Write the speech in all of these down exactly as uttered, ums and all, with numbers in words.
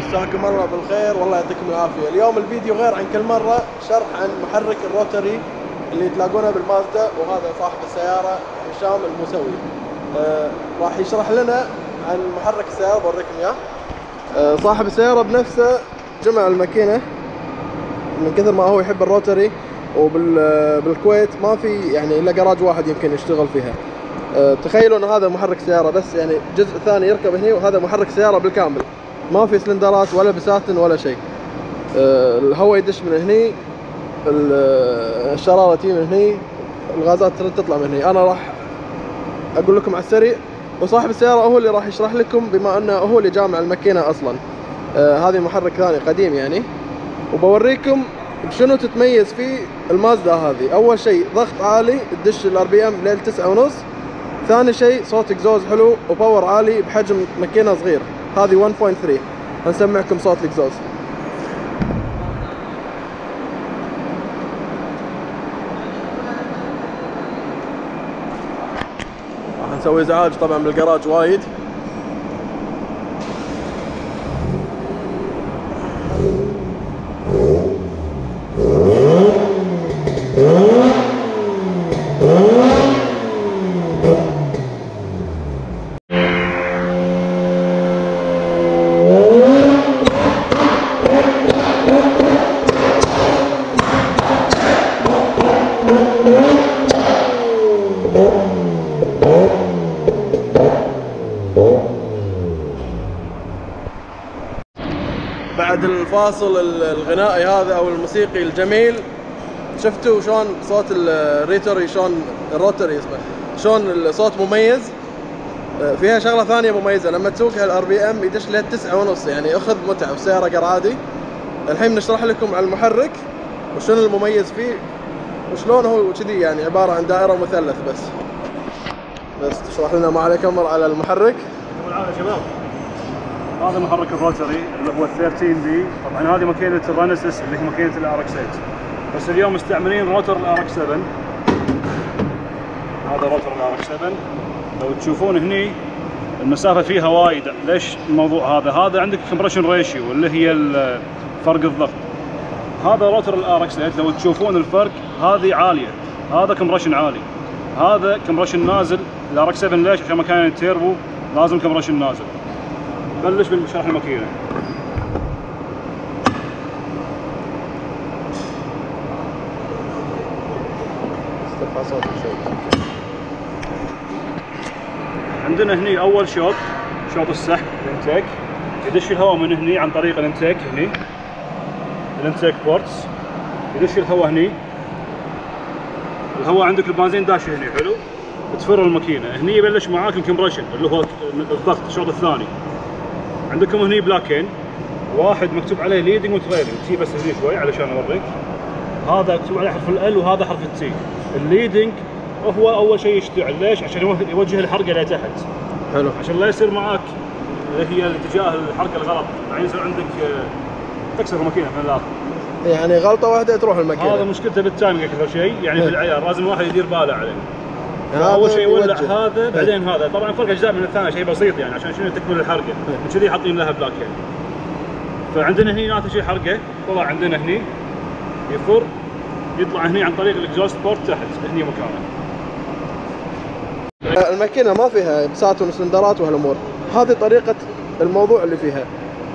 مساكم الله بالخير والله يعطيكم العافيه. اليوم الفيديو غير عن كل مره، شرح عن محرك الروتري اللي تلاقونه بالمازدا، وهذا صاحب السياره هشام الموسوي. آه راح يشرح لنا عن محرك السياره، بوريكم اياه. آه صاحب السياره بنفسه جمع الماكينه من كثر ما هو يحب الروتري، وبالكويت ما في يعني الا جراج واحد يمكن يشتغل فيها. أه تخيلوا ان هذا محرك سياره بس، يعني جزء ثاني يركب هنا، وهذا محرك سياره بالكامل، ما في سلندرات ولا بساتن ولا شيء. أه الهواء يدش من هني، الشراره تجي من هني، الغازات ترد تطلع من هني. انا راح اقول لكم على السريع، وصاحب السياره هو اللي راح يشرح لكم بما انه هو اللي جامع الماكينه اصلا. أه هذه محرك ثاني قديم يعني، وبوريكم بشنو تتميز فيه المازدا هذه. اول شيء ضغط عالي، تدش الار بي ام ليل تسعة ونص. ثاني شيء صوت اكزوز حلو وباور عالي بحجم ماكينه صغير. هذه واحد فاصلة ثلاثة. هنسمعكم صوت الاكزوز. راح نسوي ازعاج طبعا بالجراج وايد. بعد الفاصل الغنائي هذا او الموسيقي الجميل، شفتوا شلون صوت الريتوري، شلون الروتري اسمه، شلون الصوت مميز. فيها شغله ثانيه مميزه، لما تسوقها الار بي ام يدش لها تسعة ونص، يعني اخذ متعه وسياره قرادي. الحين نشرح لكم على المحرك وشنو المميز فيه، وشلون هو كذي يعني عباره عن دائره مثلث. بس بس تشرح لنا ما عليك امر على المحرك. يا شباب، هذا محرك الروتري اللي هو ثلاثة عشر بي. طبعا هذه ماكينه الرانسس اللي هي ماكينه الار اكس ثمانية، بس اليوم مستعملين روتر الار اكس سبعة. هذا روتر الار اكس سبعة. لو تشوفون هني المسافه فيها وايد. ليش الموضوع هذا؟ هذا عندك كمبريشن ريشيو اللي هي فرق الضغط. هذا روتر الار اكس ثمانية، لو تشوفون الفرق هذه عاليه، هذا كمبريشن عالي، هذا كمبريشن نازل. الار اكس سبعة ليش؟ عشان مكان التيربو لازم كمبريشن نازل. نبلش بشرح الماكينه. استرفع صوتك شوي. عندنا هني اول شوط، شوط السحب الانتيك، يدش الهواء من هني عن طريق الانتيك. هني الانتيك بورتس، يدش الهواء هني. الهواء عندك البنزين داش هني، حلو. تفر الماكينه هني، يبلش معاك الكمبريشن اللي هو الضغط، الشوط الثاني. عندكم هني بلاكين، واحد مكتوب عليه ليدنج وتريلنج. تي بس هني شوي علشان اوريك. هذا مكتوب عليه حرف ال وهذا حرف التي. الليدنج هو اول شيء يشتغل. ليش؟ عشان يوجه الحرقه لتحت. حلو. عشان لا يصير معاك اللي هي الاتجاه الحرقه الغلط، بعدين يصير عندك تكسر الماكينه من الاخر. يعني غلطه واحده تروح الماكينه. هذا مشكلته بالتايمنج اكثر شيء، يعني بالعيار لازم الواحد يدير باله عليه. اول شيء يولع هذا، بعدين هذا. طبعا فرق اجزاء من الثاني، شيء بسيط يعني عشان شنو تكمل الحرقه، وكذي حاطين لها بلاكين. فعندنا هني ناتج شيء حرقه، طلع عندنا هني يفر، يطلع هني عن طريق الاكزوست بورت تحت هني مكانه. الماكينه ما فيها بساتون وسلندرات وهالامور، هذه طريقه الموضوع اللي فيها.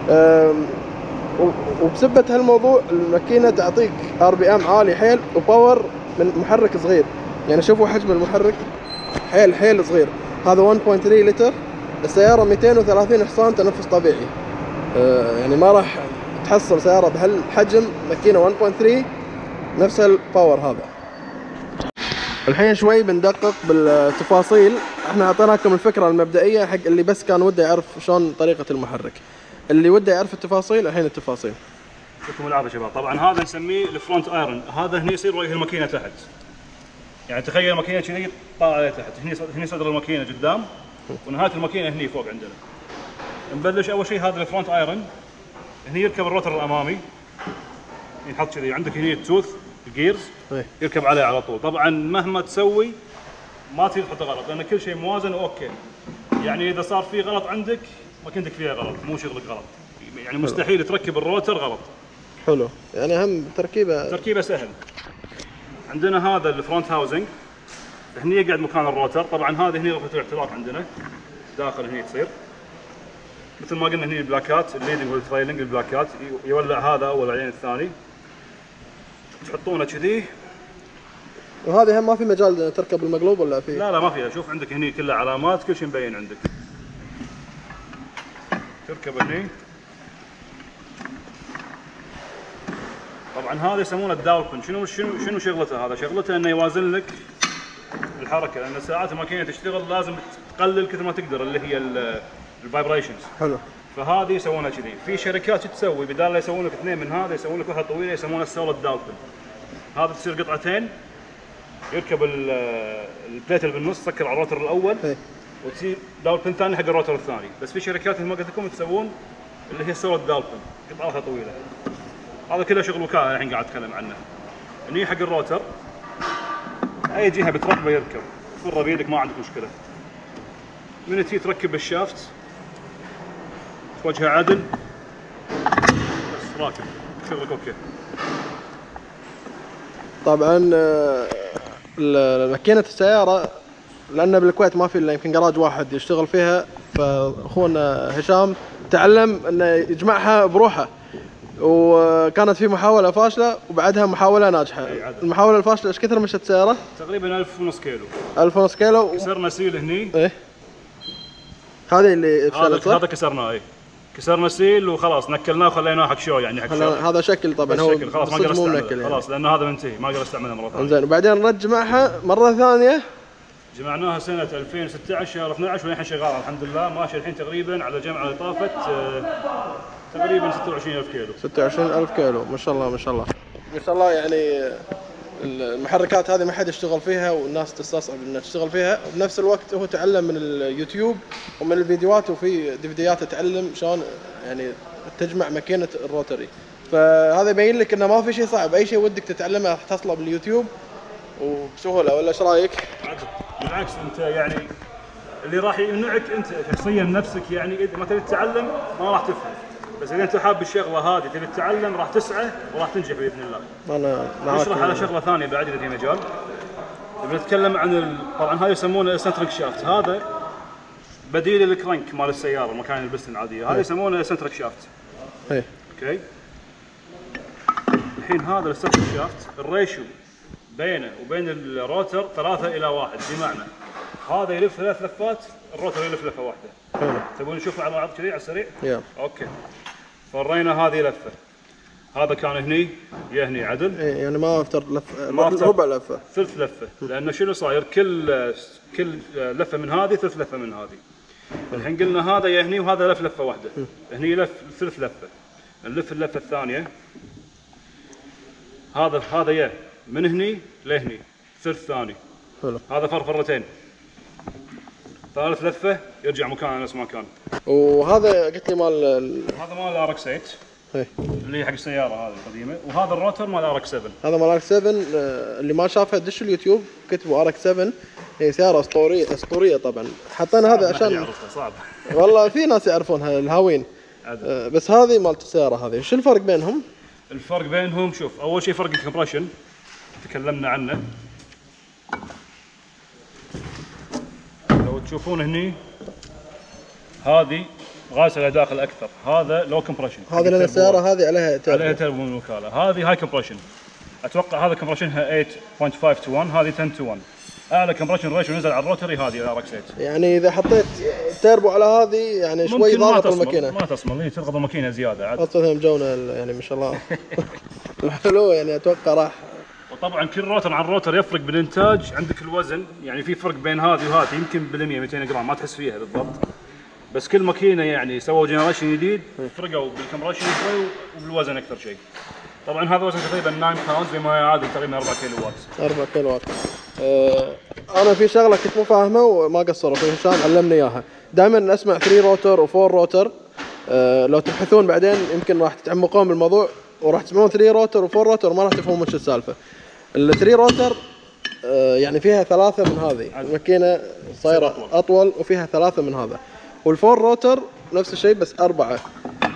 وبسبه هالموضوع الماكينه تعطيك ار بي ام عالي حيل وباور من محرك صغير. يعني شوفوا حجم المحرك حيل حيل صغير. هذا واحد فاصلة ثلاثة لتر، السيارة مئتين وثلاثين حصان تنفس طبيعي. آه يعني ما راح تحصل سيارة بهالحجم ماكينة واحد فاصلة ثلاثة نفس الباور هذا. الحين شوي بندقق بالتفاصيل. احنا اعطيناكم الفكرة المبدئية حق اللي بس كان وده يعرف شلون طريقة المحرك. اللي وده يعرف التفاصيل الحين التفاصيل. يعطيكم العافية شباب. طبعا هذا نسميه الفرونت ايرون. هذا هني يصير وجه الماكينة تحت. يعني تخيل الماكينه كذي طالعه عليها تحت. هني هني صدر الماكينه قدام، ونهايه الماكينه هني فوق عندنا. نبلش اول شيء هذا الفرونت ايرون. هني يركب الروتر الامامي، ينحط كذي. عندك هني التوث الجيرز يركب عليه على طول. طبعا مهما تسوي ما تصير تحطه غلط، لان كل شيء موازن واوكي. يعني اذا صار في غلط عندك ماكينتك فيها غلط، مو شغلك غلط. يعني مستحيل تركب الروتر غلط. حلو، يعني اهم تركيبه تركيبه سهل. عندنا هذا الفرونت هاوزنج، هني يقعد مكان الروتر. طبعا هذه هني غرفه الاحتراق عندنا داخل هني تصير مثل ما قلنا هني البلاكات الليدنج والتريلنج. البلاكات يولع هذا اول بعدين الثاني، تحطونه كذي. وهذه هم ما في مجال تركب المقلوب ولا في؟ لا لا ما فيها. شوف عندك هني كلها علامات، كل شيء مبين عندك. تركب هني. طبعا هذا يسمونه الداولبن. شنو شنو شنو شغلته؟ هذا شغلته انه يوازن لك الحركه، لان ساعات الماكينه تشتغل لازم تقلل كثر ما تقدر اللي هي الفايبريشنز. حلو. فهذه يسوونها كذي. في شركات تسوي بدال لا يسوون لك اثنين من هذا يسوون لك واحده طويله يسمونها السوليد داولبن. هذا تصير قطعتين، يركب البليت اللي بالنص تسكر على الروتر الاول وتصير داولبن ثاني حق الروتر الثاني. بس في شركات مثل ما قلت لكم تسوون اللي هي السوليد داولبن قطعتها طويله. هذا كله شغل وكاله الحين قاعد اتكلم عنه. هني حق الروتر اي جهه بتركبه يركب، فره بيدك ما عندك مشكله. من تجي تركب الشافت توجهه عدل بس راكب شغلك اوكي. طبعا ماكينه السياره لان بالكويت ما في الا يمكن جراج واحد يشتغل فيها، فاخونا هشام تعلم انه يجمعها بروحه، وكانت في محاولة فاشلة وبعدها محاولة ناجحة. المحاولة الفاشلة ايش كثر مشت سيارة؟ تقريبا ألف ونص كيلو. ألف ونص كيلو. كسرنا سيل هني. ايه هذا اللي هذا صح؟ هذا كسرناه. ايه كسرنا سيل وخلاص نكلناه وخليناه حق شو يعني حق شو. هذا شكل طبعا هو شكل خلاص ما اقدر استعمله يعني. خلاص لأن هذا منتهي ما اقدر استعمله مرة ثانية. زين وبعدين نجمعها مرة ثانية. جمعناها سنة ألفين وستة عشر شهر اثني عشر والحين شغال الحمد لله ماشي الحين تقريبا على جمعة اللي طافت آه تقريبا ستة وعشرين ألف كيلو. ستة وعشرين ألف كيلو ما شاء الله ما شاء الله ما شاء الله. يعني المحركات هذه ما حد يشتغل فيها والناس تستصعب انها تشتغل فيها، وبنفس الوقت هو تعلم من اليوتيوب ومن الفيديوهات، وفي فيديوهات تعلم شلون يعني تجمع ماكينة الروتري. فهذا يبين لك انه ما في شيء صعب، اي شيء ودك تتعلمه راح تحصله باليوتيوب وبسهوله. ولا ايش رايك؟ بالعكس انت يعني اللي راح يمنعك انت شخصيا نفسك، يعني اذا ما تبي تتعلم ما راح تفهم، بس اذا انت حاب الشغله هذه تبي تتعلم راح تسعى وراح تنجح باذن الله. انا معك. نشرح على شغله ثانيه بعد اذا في مجال. بنتكلم عن ال... طبعا هذا يسمونه السنتريك شافت، هذا بديل الكرنك مال السياره مكان البستن العاديه، هذا يسمونه السنتريك شافت. اي اوكي. الحين هذا السنتريك شافت الريشيو بينه وبين الروتر ثلاثة إلى واحد، بمعنى هذا يلف ثلاث لفات الروتر يلف لفة واحدة. حلو. تبون نشوف مع بعض كذي على السريع؟ يلا. اوكي. فرينا هذه لفة، هذا كان هني يا هني عدل. اي يعني ما افتر لفة، ما افتر ربع لفة. ثلث لفة، لأنه شنو صاير؟ كل كل لفة من هذه ثلث لفة من هذه. الحين قلنا هذا يا هني وهذا لف لفة واحدة. هني لف ثلث لفة. نلف اللفة الثانية. هذا هذا يا من هني لهني ثلث ثاني. حلو. هذا فرفرتين. ثالث لفه يرجع مكانه نفس ما كان. وهذا قلت لي مال هذا مال ارك ثمانية اي اللي حق السياره هذه القديمه، وهذا الروتر مال ارك سبعة. هذا مال ارك سبعة. اللي ما شافها دش اليوتيوب كتبوا ارك سبعة، هي سياره اسطوريه اسطوريه طبعا. حطينا هذا عشان صعب والله في ناس يعرفونها الهاوين آه بس هذه مالت السياره هذه. شو الفرق بينهم؟ الفرق بينهم شوف، اول شيء فرق الكمبريشن تكلمنا عنه. لو تشوفون هني هذه غاسله داخل اكثر، هذا لو كمبريشن. هذه لان السياره هذه عليها تربو عليها تربو من الوكاله، هذه هاي كمبريشن. اتوقع هذا كمبريشنها ثمانية فاصلة خمسة تو واحد، هذه عشرة تو واحد. اعلى كمبريشن ريشيو نزل على الروتري هذه الار اكس ثمانية. يعني اذا حطيت تربو على هذه يعني شوي ضاغط الماكينه ما تصمل، هي تضغط الماكينه زياده عاد. اصلا مجونه يعني ما شاء الله. الحلو يعني اتوقع راح. وطبعا كل روتر عن روتر يفرق بالانتاج. عندك الوزن يعني في فرق بين هذه وهذه يمكن بالمية مئتين جرام ما تحس فيها بالضبط، بس كل ماكينه يعني سووا جنريشن جديد فرقوا بالكمبريشن شوي وبالوزن اكثر شيء. طبعا هذا وزن تقريبا تسعة باوند بما يعادل تقريبا أربعة كيلو وات. أربعة كيلو وات. أه انا في شغله كنت مو فاهمه وما قصروا في هشام علمني اياها. دائما اسمع ثلاثة روتر وفور روتر. أه لو تبحثون بعدين يمكن راح تتعمقون بالموضوع وراح تسمعون ثلاثة روتر وفور روتر وما راح تفهمون وش السالفه. الثري روتر أه يعني فيها ثلاثه من هذه الماكينه صايره اطول وفيها ثلاثه من هذا، والفور روتر نفس الشيء بس اربعه.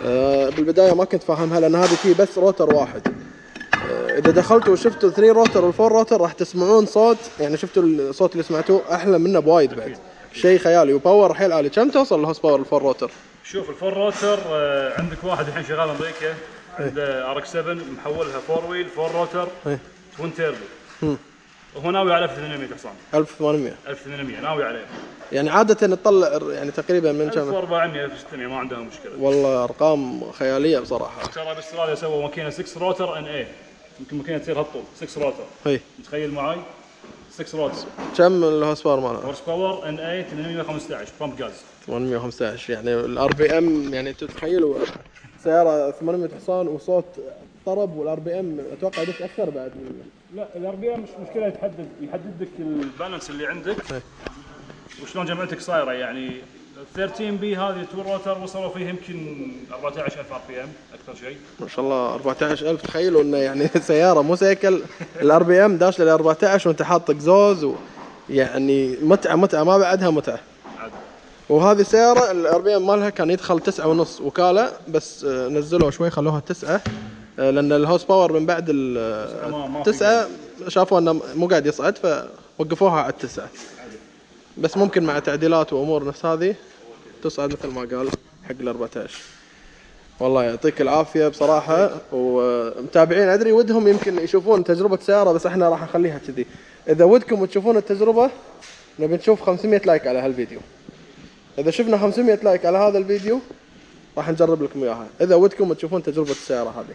آه بالبدايه ما كنت فاهمها لان هذه فيه بس روتر واحد. آه اذا دخلتوا وشفتوا ثلاثة روتر والفور روتر راح تسمعون صوت، يعني شفتوا الصوت اللي سمعتوه احلى منه بوايد بعد، شيء خيالي وباور حيل عالي. كم توصل الهوس باور الفور روتر؟ شوف الفور روتر آه عندك واحد الحين شغال امريكا عنده ار اكس سبعة محولها فور ويل فور روتر توين تيربو، وهو ناوي على ألف وثمانمية حصان. ألف وثمانمية ألف وثمانمية ناوي عليه. يعني عادة تطلع يعني تقريبا من كم؟ ألف وأربعمية ألف وستمية ما عندها مشكلة. والله ارقام خيالية بصراحة. ترى باستراليا سووا ماكينة ستة روتر ان اي، يمكن ماكينة تصير هالطول ستة روتر. اي متخيل معاي؟ ستة روتر. كم الهوس باور مالها؟ هورس باور ان اي ثمانمية وخمسة عشر بامب غاز. ثمانمية وخمسة عشر يعني الار بي ام، يعني تتخيلوا سيارة ثمانمية حصان وصوت طرب، والار بي ام اتوقع يدش اكثر بعد. لا الار بي ام مش مشكله، يتحدد يحدد لك البالانس اللي عندك وشلون جمعتك صايره. يعني ثلاثة عشر بي هذه تو روتر وصلوا فيه يمكن أربعة عشر ألف ار بي ام اكثر شيء. ما شاء الله أربعة عشر ألف، تخيلوا انه يعني سياره مو سيكل الار بي ام داش ل أربعة عشر وانت حاط اكزوز و يعني متعه متعه ما بعدها متعه. عادي. وهذه السياره الار بي ام مالها كان يدخل تسعة ونص وكاله، بس نزلوا شوي خلوها تسعة لان الهوس باور من بعد التسعة شافوا انه مو قاعد يصعد فوقفوها على التسعة. بس ممكن مع تعديلات وامور نفس هذه تصعد مثل ما قال حق ال أربعة عشر. والله يعطيك العافيه بصراحه. ومتابعين ادري ودهم يمكن يشوفون تجربه سياره، بس احنا راح نخليها كذي. اذا ودكم تشوفون التجربه نبي نشوف خمسمية لايك على هالفيديو. اذا شفنا خمسمية لايك على هذا الفيديو راح نجرب لكم اياها، اذا ودكم تشوفون تجربه السياره هذه.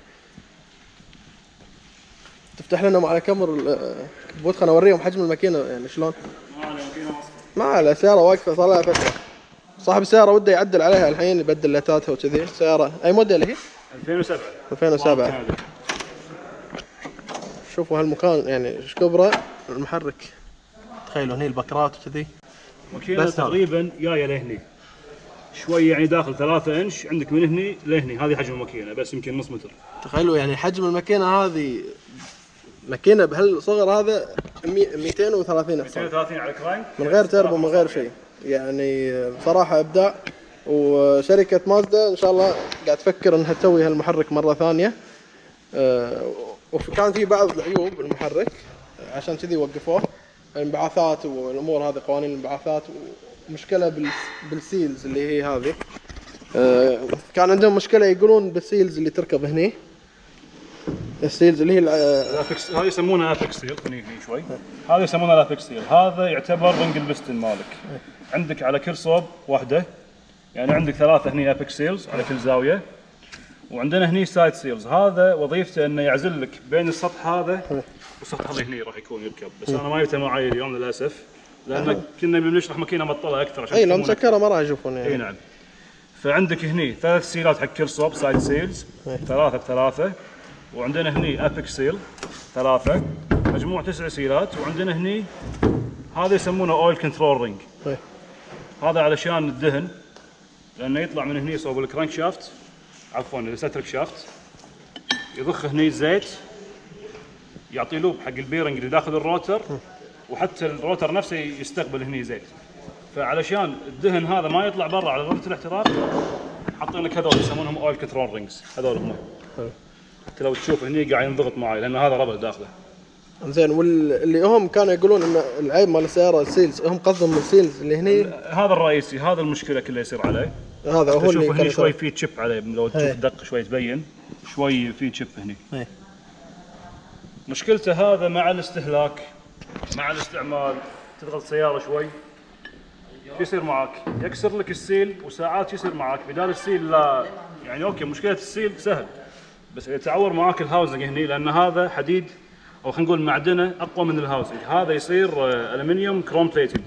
تفتح لنا على كاميرا بود، خلنا اوريهم حجم الماكينه يعني شلون. ما على سياره واقفه صار لها فتره. صاحب السياره وده يعدل عليها الحين، يبدل لاتاتها وكذي. السياره اي موديل هي؟ ألفين وسبعة. ألفين وسبعة. شوفوا هالمكان يعني ايش كبره المحرك. تخيلوا هني البكرات وكذي. ماكينه تقريبا جايه لهني شوي، يعني داخل ثلاثة انش عندك من هني لهني، هذه حجم الماكينه بس يمكن نص متر. تخيلوا يعني حجم الماكينه هذه، ماكينه بهالصغر هذا مئتين وثلاثين حصان. مئتين وثلاثين على كرانك من غير تربو من غير شيء. يعني بصراحه ابداع. وشركه مازدا ان شاء الله قاعد تفكر انها تسوي هالمحرك مره ثانيه. أه وكان في بعض العيوب بالمحرك عشان كذي وقفوه، الانبعاثات والامور هذه، قوانين الانبعاثات، ومشكله بالسيلز اللي هي هذه. أه كان عندهم مشكله يقولون بالسيلز اللي تركب هني، السيلز اللي هي الافكس، هذه يسمونها افكس سيل. هني هني شوي هذا يسمونها الافكس سيل. هذا يعتبر رنج البستن مالك. عندك على كل صوب واحده، يعني عندك ثلاثه هني افكس سيلز على كل زاويه، وعندنا هني سايد سيلز. هذا وظيفته انه يعزل لك بين السطح هذا والسطح اللي هني راح يكون يركب. بس انا ما جبته معي اليوم للاسف، لان كنا بنشرح ماكينه مبطله اكثر عشان اي لو مسكره ما راح يشوفون يعني. اي نعم. فعندك هني ثلاث سيلات حق كل صوب، سايد سيلز ثلاثه بثلاثه، وعندنا هني ابيكس سيل ثلاثه، مجموع تسع سيلات. وعندنا هني هذا يسمونه اويل كنترول رينج. هذا علشان الدهن، لانه يطلع من هني صوب الكرانك شافت، عفوا السترك شافت، يضخ هني الزيت، يعطي لوب حق البيرنج اللي داخل الروتر، وحتى الروتر نفسه يستقبل هني زيت. فعلشان الدهن هذا ما يطلع برا على غرفه الاحتراق حاطين لك هذول يسمونهم اويل كنترول رينجز. هذول هم حتى لو تشوف هني قاعد ينضغط معي لان هذا ربع داخله. زين. واللي هم كانوا يقولون ان العيب مال السياره السيلز، هم قصدهم السيلز اللي هني. هذا الرئيسي، هذا المشكله كلها يصير عليه. هذا هو اللي هني شوي في تشيب عليه، لو تشوف دق شوي تبين شوي في تشيب هني. هي. مشكلته هذا مع الاستهلاك مع الاستعمال، تضغط سياره شوي شو يصير معك؟ يكسر لك السيل. وساعات يصير معك بدال السيل لا يعني اوكي مشكله السيل سهل، بس اذا تعور معك الهاوزنج هني، لان هذا حديد او خلينا نقول معدنه اقوى من الهاوزنج، هذا يصير الومنيوم كروم بليتد.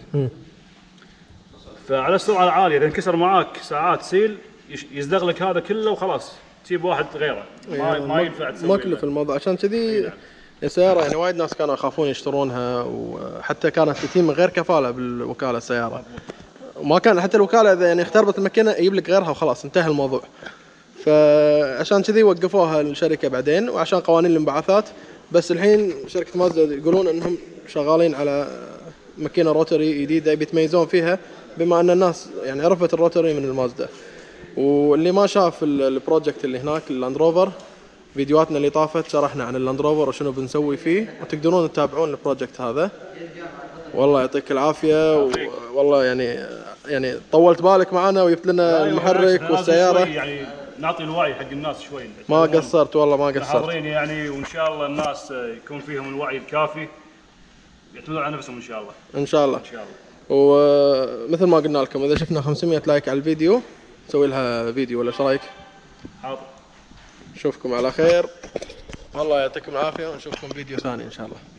فعلى السرعه العاليه اذا انكسر معاك ساعات سيل يزدغ لك هذا كله وخلاص تجيب واحد غيره. ما, ما ينفع تسوي مكلف الموضوع. عشان كذي السياره يعني وايد ناس كانوا يخافون يشترونها، وحتى كانت تتم من غير كفاله بالوكاله السياره. وما كان حتى الوكاله اذا يعني اختربت الماكينه يجيب لك غيرها وخلاص انتهى الموضوع. فعشان كذي وقفوها الشركه بعدين، وعشان قوانين الانبعاثات. بس الحين شركه مازدا يقولون انهم شغالين على ماكينه روتري جديده بيتميزون فيها، بما ان الناس يعني عرفت الروتري من المازدا. واللي ما شاف ال- البروجكت اللي هناك اللاند روفر، فيديوهاتنا اللي طافت شرحنا عن اللاند روفر وشنو بنسوي فيه، وتقدرون تتابعون البروجكت هذا. والله يعطيك العافيه و... والله يعني يعني طولت بالك معنا وجبت لنا المحرك والسياره. يعني نعطي الوعي حق الناس شوي. ما قصرت والله ما قصرت. حاضرين يعني، وان شاء الله الناس يكون فيهم الوعي الكافي يعتمدون على نفسهم ان شاء الله. ان شاء الله. ان شاء الله. ومثل ما قلنا لكم اذا شفنا خمسمية لايك على الفيديو نسوي لها فيديو، ولا ايش رايك؟ حاضر. نشوفكم على خير، والله يعطيكم العافيه ونشوفكم فيديو ثاني ان شاء الله.